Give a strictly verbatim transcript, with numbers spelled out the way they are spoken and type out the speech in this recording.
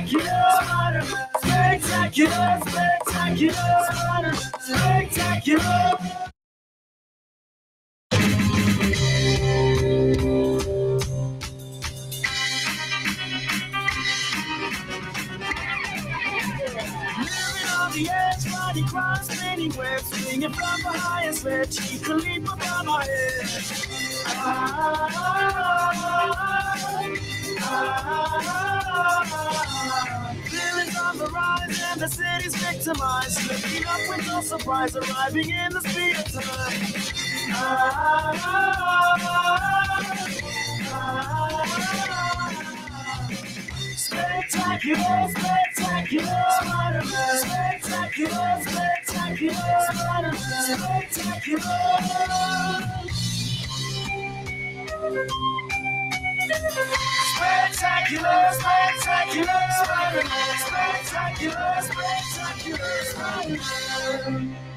Spectacular, spectacular, spectacular, spectacular. On the edge, body crime, spinning web, swinging from the highest ledge, she could leap above my head. Ah, ah, ah, feelings on the rise and the city's victimized, slipping up with no surprise, arriving in the speed of time. Ah, spectacular, spectacular, Spider-Man. Spectacular, spectacular, Spider-Man. Spectacular. Spectacular, spectacular, Spider-Man. Spectacular, spectacular, Spider-Man.